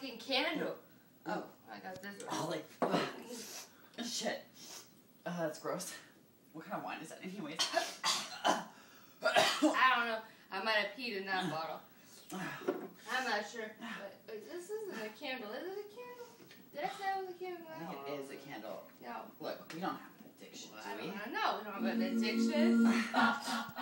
fucking candle. Oh, I got this one. Oh, like, shit. That's gross. What kind of wine is that anyways? I don't know. I might have peed in that bottle. I'm not sure. But this isn't a candle. Is it a candle? Did I say it was a candle? I think it is a candle. No. Look, we don't have an addiction, do we? No, we don't have an addiction.